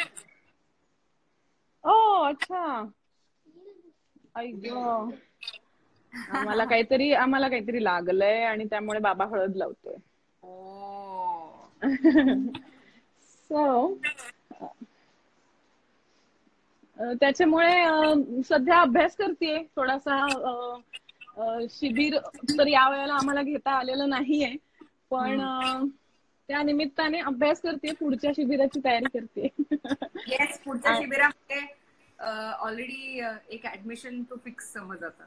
S2: ओ अच्छा, ऐक आम्हाला काहीतरी आम्हाला काहीतरी लागलंय आणि त्यामुळे बाबा हळद लावतोय. सो त्याच्यामुळे सध्या अभ्यास करतेय थोडासा. शिबिर तर या वेळेला आम्हाला घेता आलेलं नाहीये, पण त्या निमित्ताने अभ्यास करते, पुढच्या शिबिराची तयारी करते.
S1: येस, पुढच्या शिबिरामध्ये ऑलरेडी एक ऍडमिशन तो फिक्स समज आता.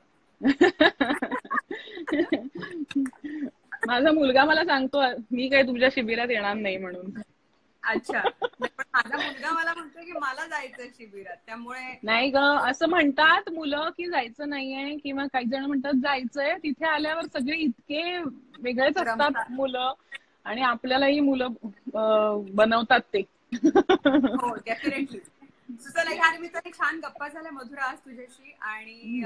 S2: माझा मुलगा मला सांगतो मी काय तुमच्या शिबिरात येणार नाही म्हणून.
S1: अच्छा, माझा मुलगा मला म्हणतो की मला जायचं शिबिरात, त्यामुळे.
S2: नाही ग, असं म्हणतात मुलं की जायचं नाहीये, किंवा काही जण म्हणतात जायचंय. तिथे आल्यावर सगळे इतके वेगळेच असतात मुलं, आणि आपल्यालाही मुलं बनवतात ते.
S1: हो, डेफिनेटली. सुचलं ह्या निमित्ताने छान गप्पा झाल्या मधुरा आज तुझ्याशी. आणि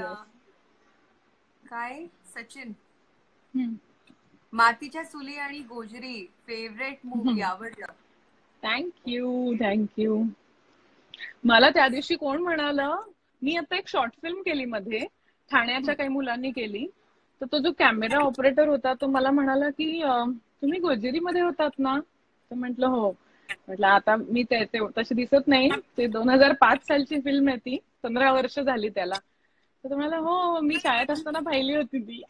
S1: काय सचिन, मातीच्या चुली आणि गोजरी फेवरेट मूवी, आवडलं?
S2: Thank you thank you. मला त्या दिवशी कोण म्हणालं, मी आता एक शॉर्ट फिल्म केली मध्ये, ठाण्याच्या काही मुलांनी केली, तर तो जो कॅमेरा ऑपरेटर होता तो मला म्हणाला की तुम्ही गोजिरीमध्ये होतात ना? तर म्हटलं हो. म्हटलं आता मी ते तशी दिसत नाही, ते दोन हजार पाच सालची फिल्म आहे ती, पंधरा वर्ष झाली त्याला. तर तुम्हाला हो, मी शाळेत असताना पाहिली होती ती.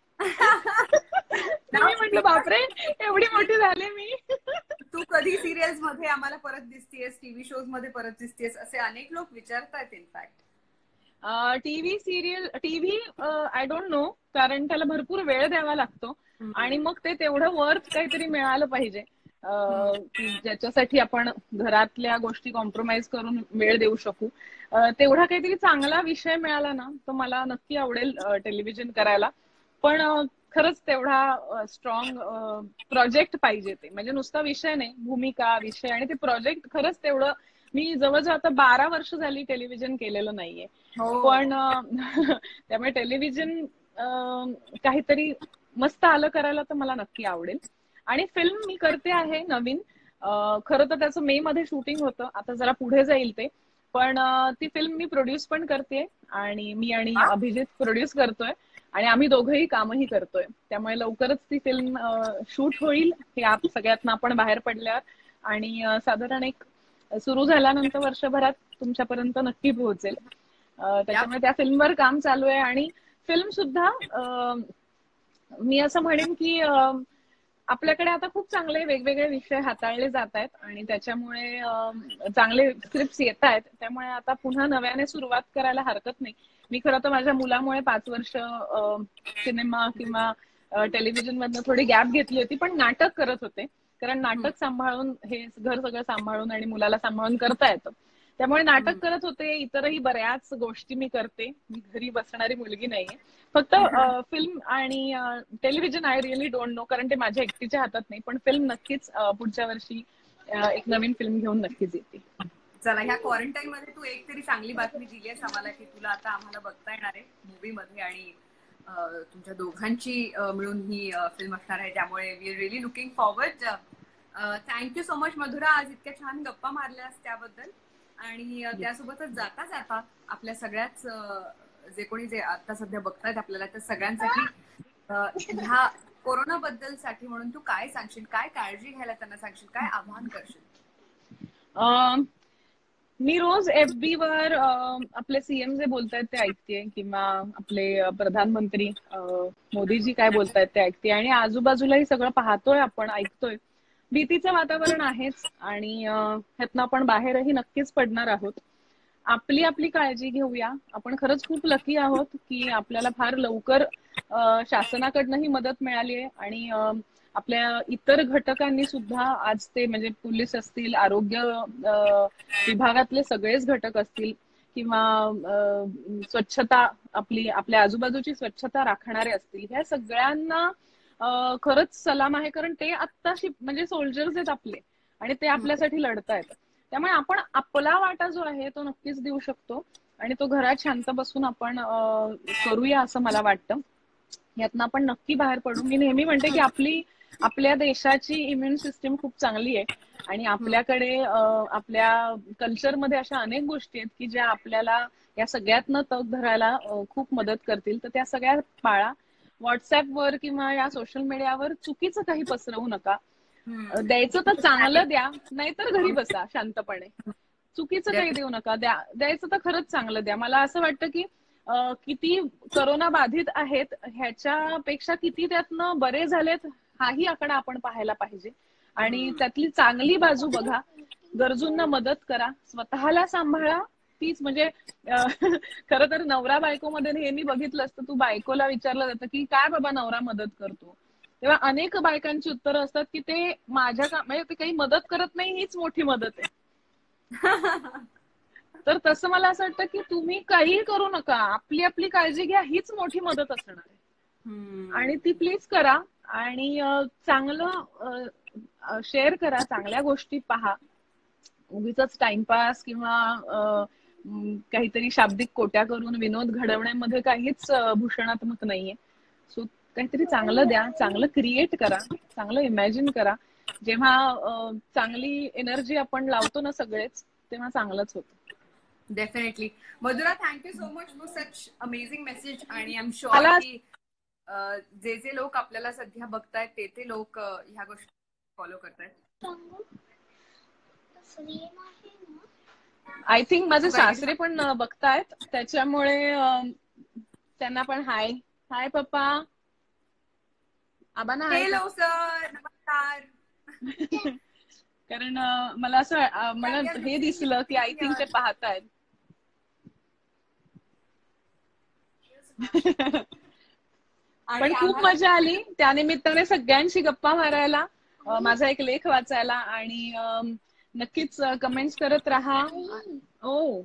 S2: मी म्हटलं बापरे, एवढी मोठी झाले मी.
S1: तू कधी सिरियल्स मध्ये आम्हाला परत दिसतेस, टीव्ही शोज मध्ये परत दिसतेस, असे अनेक लोक विचारतात in fact.
S2: TV serial, TV I don't know, कारण त्याला भरपूर वेळ द्यावा लागतो, आणि मग ते तेवढं वर्थ काहीतरी मिळालं पाहिजे की ज्याच्यासाठी आपण घरातल्या गोष्टी कॉम्प्रोमाइज करून वेळ देऊ शकू. तेवढा काहीतरी चांगला विषय मिळाला ना तर मला नक्की आवडेल टेलिव्हिजन करायला. पण खरंच तेवढा स्ट्रॉंग प्रोजेक्ट पाहिजे, ते म्हणजे नुसता विषय नाही, भूमिका, विषय आणि ते प्रोजेक्ट खरंच तेवढं. मी जवळजवळ आता बारा वर्ष झाली टेलिव्हिजन केलेलं नाहीये, पण त्यामुळे टेलिव्हिजन काहीतरी मस्त आलं करायला तर मला नक्की आवडेल. आणि फिल्म मी करते आहे नवीन. खरं तर त्याचं मे मध्ये शूटिंग होतं, आता जरा पुढे जाईल ते. पण ती फिल्म मी प्रोड्यूस पण करते आणि मी आणि अभिजित प्रोड्यूस करतोय आणि आम्ही दोघंही कामही करतोय. त्यामुळे लवकरच ती फिल्म शूट होईल हे आप सगळ्यातनं आपण बाहेर पडल्यावर, आणि साधारण एक सुरू झाल्यानंतर वर्षभरात तुमच्यापर्यंत नक्की पोहोचेल. त्याच्यामुळे त्या फिल्मवर काम चालू आहे. आणि फिल्म सुद्धा मी असं म्हणेन की आपल्याकडे आता खूप चांगले वेगवेगळे विषय हाताळले जात आहेत आणि त्याच्यामुळे चांगले स्क्रिप्ट येत आहेत. त्यामुळे आता पुन्हा नव्याने सुरुवात करायला हरकत नाही. मी खरं तर माझ्या मुलामुळे पाच वर्ष सिनेमा किंवा टेलिव्हिजन मधनं थोडी गॅप घेतली होती, पण नाटक करत होते. कारण नाटक सांभाळून हे घर सगळं सांभाळून आणि मुलाला सांभाळून करता येतं. त्यामुळे नाटक करत होते. इतरही बऱ्याच गोष्टी मी करते. मी घरी बसणारी मुलगी नाहीये. फक्त फिल्म आणि television I really don't know, कारण ते माझ्या एकटीच्या हातात नाही. पण फिल्म नक्कीच पुढच्या वर्षी एक नवीन फिल्म घेऊन नक्कीच येते.
S1: चला, ह्या क्वारंटाईन मध्ये तू एक तरी चांगली बातमी दिली आहेस आम्हाला की तुला आता आम्हाला बघता येणार आहे मूवी मध्ये आणि तुमच्या दोघांची मिळून ही फिल्म असणार आहे. त्यामुळे we are really looking forward. Thank you so much Madhura, आज इतक्या छान गप्पा मारल्यास त्याबद्दल. आणि त्यासोबतच जाता जाता आपल्या सगळ्याच जे कोणी जे आता सध्या बघतायत आपल्याला, त्या सगळ्यांसाठी ह्या कोरोना बद्दल साठी म्हणून तू काय सांगशील, काय काळजी घ्यायला त्यांना सांगशील, काय आवाहन करशील?
S2: मी रोज एफ बी वर आपले सीएम जे बोलतायत ते ऐकते, किंवा आपले प्रधानमंत्री मोदीजी काय बोलतायत ते ऐकते, आणि आजूबाजूलाही सगळं पाहतोय आपण, ऐकतोय. भीतीचं वातावरण आहेच आणि ह्यातनं आपण बाहेरही नक्कीच पडणार आहोत. आपली आपली काळजी घेऊया. आपण खरंच खूप लकी आहोत की आपल्याला फार लवकर शासनाकडनंही मदत मिळाली आहे आणि आपल्या इतर घटकांनी सुद्धा आज ते म्हणजे पोलीस असतील, आरोग्य विभागातले सगळेच घटक असतील, किंवा स्वच्छता आपली आपल्या आजूबाजूची स्वच्छता राखणारे असतील, ह्या सगळ्यांना खरंच सलाम आहे. कारण ते आत्ताशी म्हणजे सोल्जर्स आहेत आपले आणि ते आपल्यासाठी लढतायत. त्यामुळे आपण आपला वाटा जो आहे तो नक्कीच देऊ शकतो आणि तो घरात शांत बसून आपण करूया असं मला वाटतं. यातनं आपण नक्की बाहेर पडू. मी नेहमी म्हणते की आपली आपल्या देशाची इम्युन सिस्टीम खूप चांगली आहे आणि आपल्याकडे आपल्या कल्चरमध्ये अशा अनेक गोष्टी आहेत की ज्या आपल्याला या सगळ्यातनं तग धरायला खूप मदत करतील. तर त्या सगळ्या पाळा. व्हॉट्सअपवर किंवा या सोशल मीडियावर चुकीचं काही पसरवू नका. द्यायचं तर चांगलं द्या, नाहीतर घरी बसा शांतपणे. चुकीचं काही देऊ नका. द्या द्यायचं तर खरंच चांगलं द्या. मला असं वाटतं की किती करोना बाधित आहेत ह्याच्यापेक्षा किती त्यातनं बरे झालेत हाही आकडा आपण पाहायला पाहिजे आणि त्यातली चांगली बाजू बघा. गरजूंना मदत करा, स्वतःला सांभाळा. तीच म्हणजे खरं तर नवरा बायको मध्ये नेहमी बघितलं असतं, तू बायकोला विचारलं जातं की काय बाबा नवरा मदत करतो, तेव्हा अनेक बायकांची उत्तरं असतात की ते माझ्या का म्हणजे ते काही मदत करत नाही, हीच मोठी मदत आहे. तर तसं मला असं वाटतं की तुम्ही काही करू नका, आपली आपली काळजी घ्या, हीच मोठी मदत असणार आहे आणि ती प्लीज करा. आणि चांगलं शेअर करा, चांगल्या गोष्टी पहा. उगीच टाइमपास किंवा काहीतरी शाब्दिक कोट्या करून विनोद घडवण्यामध्ये काहीच भूषणात्मक नाहीये. सो काहीतरी चांगलं द्या, चांगलं क्रिएट करा, चांगलं इमॅजिन करा. जेव्हा चांगली एनर्जी आपण लावतो ना सगळेच, तेव्हा चांगलंच होतं.
S1: Definitely. Madhura, thank you so much for such amazing message. आणि आय एम शुअर की जे जे लोक आपल्याला सध्या बघतायत ते ते लोक ह्या गोष्टी फॉलो करतायत.
S2: आय थिंक माझे सासरे पण बघतायत, त्याच्यामुळे त्यांना पण हाय. हाय पप्पा. आबांना हाय.
S1: हॅलो सर, नमस्कार.
S2: कारण मला असं मला हे दिसलं की आय थिंक ते पाहतायत. पण खूप मजा आली त्यानिमित्ताने सगळ्यांशी गप्पा मारायला, माझा एक लेख वाचायला, आणि नक्कीच कमेंट्स करत राहा. ओ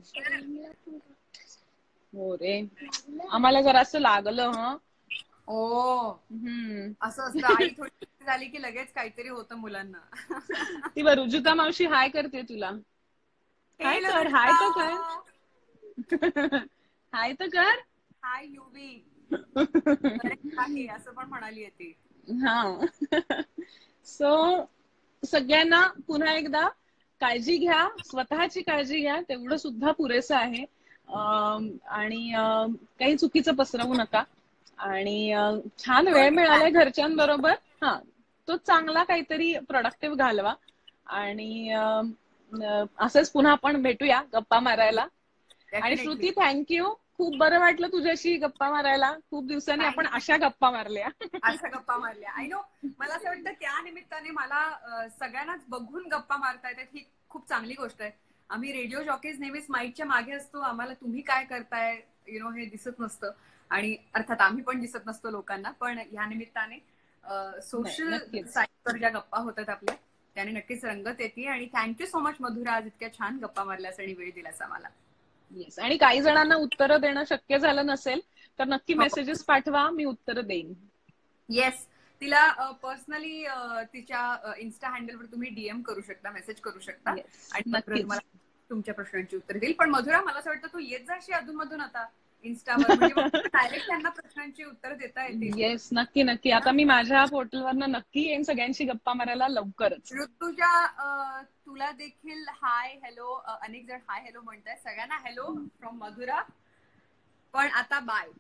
S2: हो रे, आम्हाला जरा असं लागलं. हं
S1: ओ हम्म असं असतं. आई थोडी झाली की लगेच काहीतरी होतं मुलांना.
S2: ती बरं रुजुता मावशी हाय करते तुला. हाय कर, हाय तर कर, हाय तर कर.
S1: हाय युवी. आहे असं पण म्हणाली ती.
S2: हा. सो सगळ्यांना पुन्हा एकदा काळजी घ्या, स्वतःची काळजी घ्या, तेवढं सुद्धा पुरेसं आहे. आणि काही चुकीचं पसरवू नका. आणि छान वेळ मिळालाय घरच्यांबरोबर, हा तो चांगला काहीतरी प्रोडक्टिव्ह घालवा. आणि असंच पुन्हा आपण भेटूया गप्पा मारायला. आणि श्रुती, थँक्यू, खूप बरं वाटलं तुझ्याशी गप्पा मारायला. खूप दिवसांनी आपण अशा गप्पा मारल्या
S1: अशा गप्पा मारल्या आय नो. मला असं वाटतं त्या निमित्ताने मला सगळ्यांनाच बघून गप्पा मारता येतात, ही खूप चांगली गोष्ट आहे. आम्ही रेडिओ जॉकीज नेहमीच माईकच्या मागे असतो, आम्हाला तुम्ही काय करताय यु नो हे दिसत नसतं. आणि अर्थात आम्ही पण दिसत नसतो लोकांना, पण या निमित्ताने सोशल साईटवर ज्या गप्पा होतात आपल्या त्याने नक्कीच रंगत येते. आणि थँक्यू सो मच मधुरा, आज इतक्या छान गप्पा मारल्यास आणि वेळ दिलास आम्हाला.
S2: येस. आणि काही जणांना उत्तरं देणं शक्य झालं नसेल तर नक्की मेसेजेस पाठवा, मी उत्तरं देईन.
S1: येस. तिला पर्सनली तिच्या इन्स्टा हँडलवर तुम्ही डीएम करू शकता, मेसेज करू शकता आणि तुम्हाला तुमच्या प्रश्नांची उत्तर देईल. पण मधुरा, मला असं वाटतं तू येत जाशी अधूनमधून आता इन्स्टावर, म्हणजे डायरेक्ट त्यांना प्रश्नांची उत्तर देता येतील.
S2: येस, नक्की नक्की. आता मी माझ्या पोर्टलवरनं नक्की येईन सगळ्यांशी गप्पा मारायला लवकरच.
S1: ऋतुजा, तुला देखील हाय हॅलो, अनेक जण हाय हॅलो म्हणताय. सगळ्यांना हॅलो फ्रॉम मधुरा. पण आता बाय.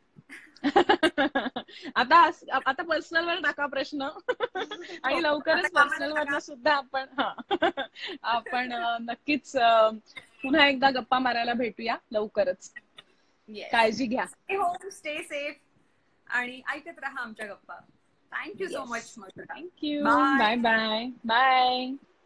S2: आता आता पर्सनल वर टाका प्रश्न आणि लवकरच पर्सनल वरनं सुद्धा आपण हा आपण नक्कीच पुन्हा एकदा गप्पा मारायला भेटूया लवकरच. काळजी घ्या.
S1: स्टे होम, स्टे सेफ आणि ऐकत राहा आमच्या गप्पा. Thank you so much Madhura.
S2: Thank you. Bye bye bye.